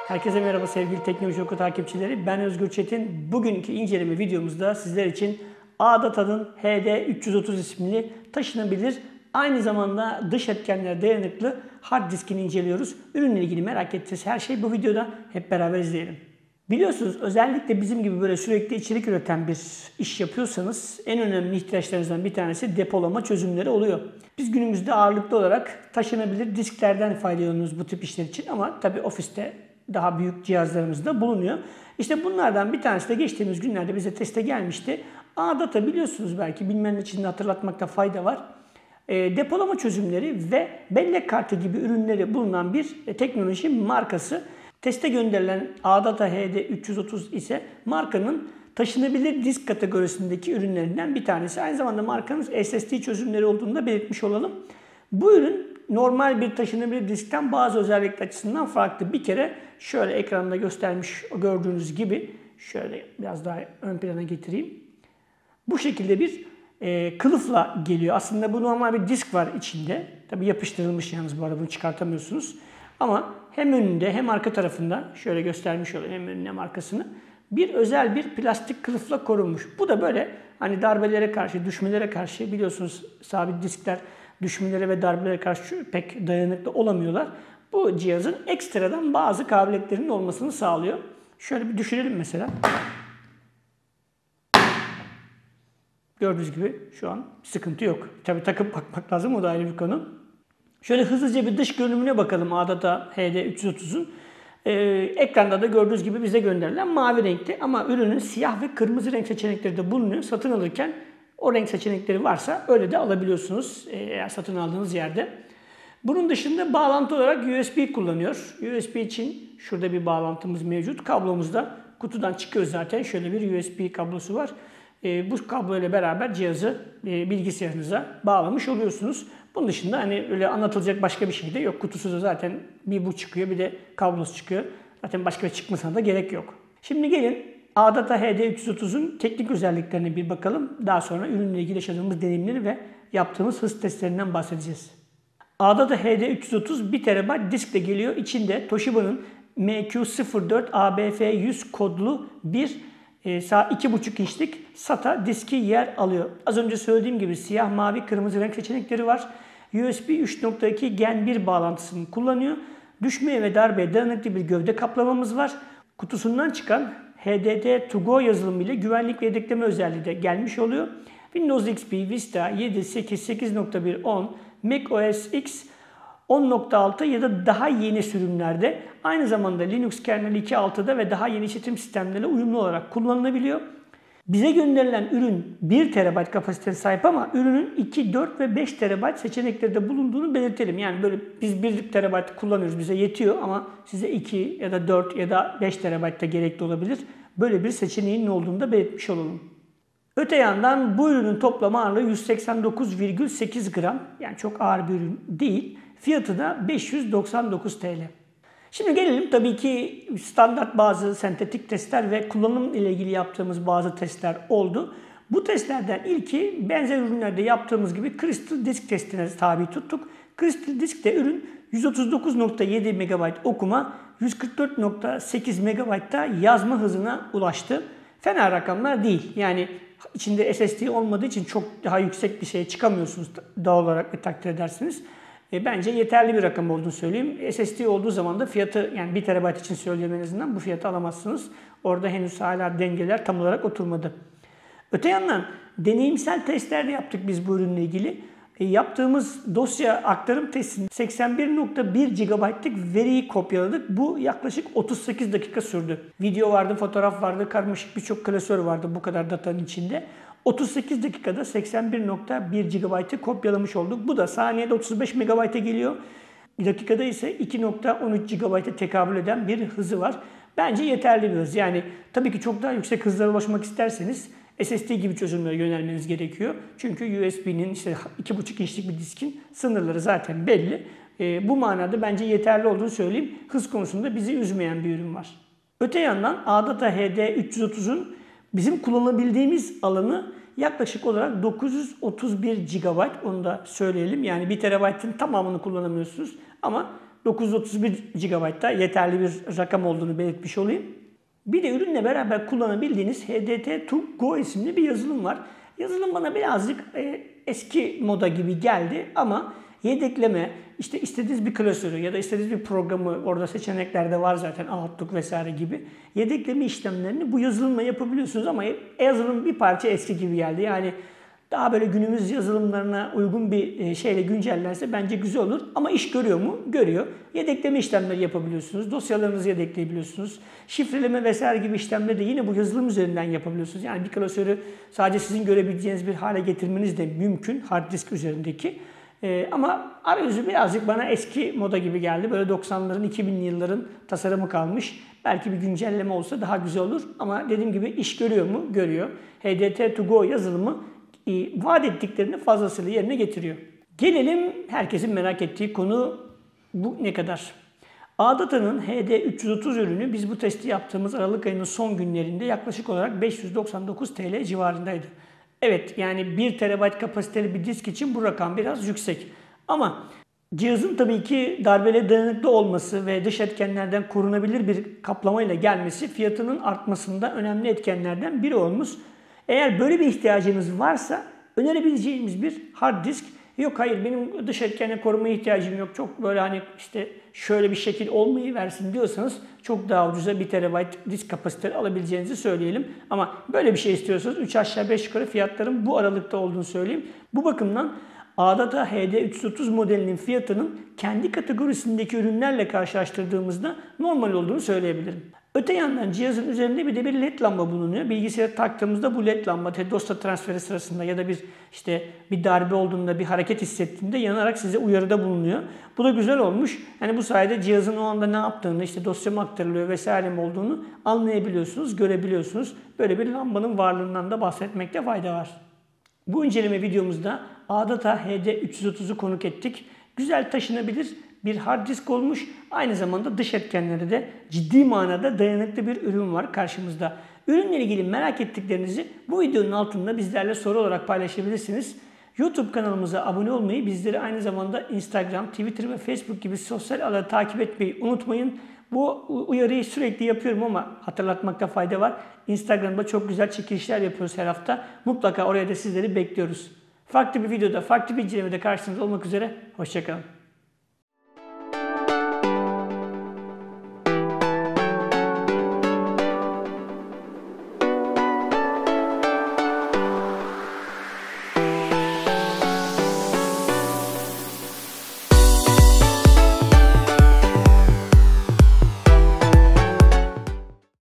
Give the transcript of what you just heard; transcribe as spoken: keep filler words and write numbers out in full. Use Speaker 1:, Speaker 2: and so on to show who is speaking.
Speaker 1: Herkese merhaba sevgili Teknoloji Oku takipçileri. Ben Özgür Çetin. Bugünkü inceleme videomuzda sizler için A-Data'nın H D üç yüz otuz isimli taşınabilir, aynı zamanda dış etkenlere dayanıklı hard diskini inceliyoruz. Ürünle ilgili merak ettiğiniz her şey bu videoda, hep beraber izleyelim. Biliyorsunuz özellikle bizim gibi böyle sürekli içerik üreten bir iş yapıyorsanız en önemli ihtiyaçlarınızdan bir tanesi depolama çözümleri oluyor. Biz günümüzde ağırlıklı olarak taşınabilir disklerden faydalanıyoruz bu tip işler için ama tabii ofiste daha büyük cihazlarımız da bulunuyor. İşte bunlardan bir tanesi de geçtiğimiz günlerde bize teste gelmişti. A-Data, biliyorsunuz belki, bilmenin için de hatırlatmakta fayda var. E, depolama çözümleri ve bellek kartı gibi ürünleri bulunan bir e, teknoloji markası. Teste gönderilen A-Data H D üç yüz otuz ise markanın taşınabilir disk kategorisindeki ürünlerinden bir tanesi. Aynı zamanda markanın S S D çözümleri olduğunu da belirtmiş olalım. Bu ürün normal bir taşınabilir diskten bazı özellikler açısından farklı. Bir kere şöyle ekranda göstermiş gördüğünüz gibi, şöyle biraz daha ön plana getireyim. Bu şekilde bir e, kılıfla geliyor. Aslında bu normal bir disk var içinde. Tabii yapıştırılmış yalnız, bu arada bunu çıkartamıyorsunuz. Ama hem önünde hem arka tarafında, şöyle göstermiş olayım, hem önüne hem arkasını, bir özel bir plastik kılıfla korunmuş. Bu da böyle hani darbelere karşı, düşmelere karşı, biliyorsunuz sabit diskler düşmelere ve darbelere karşı pek dayanıklı olamıyorlar. Bu cihazın ekstradan bazı kabiliyetlerinin olmasını sağlıyor. Şöyle bir düşürelim mesela. Gördüğünüz gibi şu an sıkıntı yok. Tabii takıp bakmak lazım, o da ayrı bir konu. Şöyle hızlıca bir dış görünümüne bakalım A-Data H D üç yüz otuzun. Ee, ekranda da gördüğünüz gibi bize gönderilen mavi renkte ama ürünün siyah ve kırmızı renk seçenekleri de bulunuyor. Satın alırken o renk seçenekleri varsa öyle de alabiliyorsunuz eğer satın aldığınız yerde. Bunun dışında bağlantı olarak U S B kullanıyor. U S B için şurada bir bağlantımız mevcut. Kablomuz da kutudan çıkıyor zaten. Şöyle bir U S B kablosu var. E, bu kablo ile beraber cihazı e, bilgisayarınıza bağlamış oluyorsunuz. Bunun dışında hani öyle anlatılacak başka bir şey de yok. Kutusu da zaten bir bu çıkıyor, bir de kablosu çıkıyor. Zaten başka bir çıkmasına da gerek yok. Şimdi gelin A-Data H D üç yüz otuzun teknik özelliklerine bir bakalım. Daha sonra ürünle ilgili yaşadığımız deneyimleri ve yaptığımız hız testlerinden bahsedeceğiz. A-Data H D üç yüz otuz bir terabayt diskle geliyor. İçinde Toshiba'nın M Q sıfır dört A B F yüz kodlu bir e, iki buçuk inçlik SATA diski yer alıyor. Az önce söylediğim gibi siyah, mavi, kırmızı renk seçenekleri var. U S B üç nokta iki Gen bir bağlantısını kullanıyor. Düşmeye ve darbeye dayanıklı bir gövde kaplamamız var. Kutusundan çıkan H D D to go yazılımı ile güvenlik ve yedekleme özelliği de gelmiş oluyor. Windows X P, Vista, yedi, sekiz, sekiz nokta bir, on, macOS X on nokta altı ya da daha yeni sürümlerde, aynı zamanda Linux kernel iki nokta altıda ve daha yeni işletim sistemleriyle uyumlu olarak kullanılabiliyor. Bize gönderilen ürün bir terabayt kapasiteye sahip ama ürünün iki, dört ve beş terabayt seçenekleri de bulunduğunu belirtelim. Yani böyle biz bir terabayt kullanıyoruz, bize yetiyor ama size iki ya da dört ya da beş terabayt da gerekli olabilir. Böyle bir seçeneğin olduğunu da belirtmiş olalım. Öte yandan bu ürünün toplam ağırlığı yüz seksen dokuz virgül sekiz gram. Yani çok ağır bir ürün değil. Fiyatı da beş yüz doksan dokuz TL. Şimdi gelelim tabii ki standart bazı sentetik testler ve kullanım ile ilgili yaptığımız bazı testler oldu. Bu testlerden ilki benzer ürünlerde yaptığımız gibi Crystal Disk testine tabi tuttuk. Crystal Disk'te ürün yüz otuz dokuz nokta yedi megabayt okuma, yüz kırk dört nokta sekiz megabayt'ta yazma hızına ulaştı. Fena rakamlar değil. Yani içinde S S D olmadığı için çok daha yüksek bir şeye çıkamıyorsunuz doğal olarak ve takdir edersiniz. E, bence yeterli bir rakam olduğunu söyleyeyim. S S D olduğu zaman da fiyatı, yani bir terabayt için söylüyorum, en azından bu fiyatı alamazsınız. Orada henüz hala dengeler tam olarak oturmadı. Öte yandan deneyimsel testler de yaptık biz bu ürünle ilgili. E, yaptığımız dosya aktarım testinde seksen bir nokta bir gigabayt'lık veriyi kopyaladık. Bu yaklaşık otuz sekiz dakika sürdü. Video vardı, fotoğraf vardı, karmaşık birçok klasör vardı bu kadar datanın içinde. otuz sekiz dakikada seksen bir nokta bir gigabayt'ı kopyalamış olduk. Bu da saniyede otuz beş megabayt'a geliyor. Bir dakikada ise iki nokta on üç gigabayt'a tekabül eden bir hızı var. Bence yeterli bir hız. Yani tabii ki çok daha yüksek hızlara ulaşmak isterseniz S S D gibi çözümlere yönelmeniz gerekiyor. Çünkü U S B'nin işte iki buçuk inçlik bir diskin sınırları zaten belli. E, bu manada bence yeterli olduğunu söyleyeyim. Hız konusunda bizi üzmeyen bir ürün var. Öte yandan A-Data H D üç yüz otuzun bizim kullanabildiğimiz alanı yaklaşık olarak dokuz yüz otuz bir gigabayt, onu da söyleyelim. Yani bir terabaytın tamamını kullanamıyorsunuz ama dokuz yüz otuz bir gigabayt da yeterli bir rakam olduğunu belirtmiş olayım. Bir de ürünle beraber kullanabildiğiniz H D T to Go isimli bir yazılım var. Yazılım bana birazcık e, eski moda gibi geldi ama yedekleme, işte istediğiniz bir klasörü ya da istediğiniz bir programı, orada seçeneklerde var zaten Outlook vesaire gibi, yedekleme işlemlerini bu yazılımla yapabiliyorsunuz ama yazılım bir parça eski gibi geldi. Yani daha böyle günümüz yazılımlarına uygun bir şeyle güncellense bence güzel olur. Ama iş görüyor mu? Görüyor. Yedekleme işlemleri yapabiliyorsunuz. Dosyalarınızı yedekleyebiliyorsunuz. Şifreleme vesaire gibi işlemleri de yine bu yazılım üzerinden yapabiliyorsunuz. Yani bir klasörü sadece sizin görebileceğiniz bir hale getirmeniz de mümkün. Hard disk üzerindeki. Ee, ama arayüzü birazcık bana eski moda gibi geldi. Böyle doksanların, iki binli yılların tasarımı kalmış. Belki bir güncelleme olsa daha güzel olur. Ama dediğim gibi iş görüyor mu? Görüyor. H D T to Go yazılımı e, vaat ettiklerini fazlasıyla yerine getiriyor. Gelelim herkesin merak ettiği konu bu ne kadar? A-Data'nın H D üç yüz otuz ürünü biz bu testi yaptığımız Aralık ayının son günlerinde yaklaşık olarak beş yüz doksan dokuz TL civarındaydı. Evet, yani bir terabayt kapasiteli bir disk için bu rakam biraz yüksek. Ama cihazın tabii ki darbele dayanıklı olması ve dış etkenlerden korunabilir bir kaplamayla gelmesi fiyatının artmasında önemli etkenlerden biri olmuş. Eğer böyle bir ihtiyacınız varsa önerebileceğimiz bir hard disk, yok hayır benim dış etkenle korumaya ihtiyacım yok, çok böyle hani işte şöyle bir şekil olmayı versin diyorsanız çok daha ucuza bir terabayt disk kapasiteli alabileceğinizi söyleyelim. Ama böyle bir şey istiyorsanız üç aşağı beş yukarı fiyatların bu aralıkta olduğunu söyleyeyim. Bu bakımdan A-Data H D üç yüz otuz modelinin fiyatının kendi kategorisindeki ürünlerle karşılaştırdığımızda normal olduğunu söyleyebilirim. Öte yandan cihazın üzerinde bir de bir led lamba bulunuyor. Bilgisayara taktığımızda bu led lamba dosya transferi sırasında ya da bir işte bir darbe olduğunda, bir hareket hissettiğinde yanarak size uyarıda bulunuyor. Bu da güzel olmuş. Yani bu sayede cihazın o anda ne yaptığını, işte dosya mı aktarılıyor vesaire mi olduğunu anlayabiliyorsunuz, görebiliyorsunuz. Böyle bir lambanın varlığından da bahsetmekte fayda var. Bu inceleme videomuzda A-Data H D üç yüz otuzu konuk ettik. Güzel taşınabilir bir hard disk olmuş. Aynı zamanda dış etkenlere de ciddi manada dayanıklı bir ürün var karşımızda. Ürünle ilgili merak ettiklerinizi bu videonun altında bizlerle soru olarak paylaşabilirsiniz. YouTube kanalımıza abone olmayı, bizleri aynı zamanda Instagram, Twitter ve Facebook gibi sosyal ağları takip etmeyi unutmayın. Bu uyarıyı sürekli yapıyorum ama hatırlatmakta fayda var. Instagram'da çok güzel çekilişler yapıyoruz her hafta. Mutlaka oraya da sizleri bekliyoruz. Farklı bir videoda, farklı bir incelemede karşınızda olmak üzere. Hoşça kalın.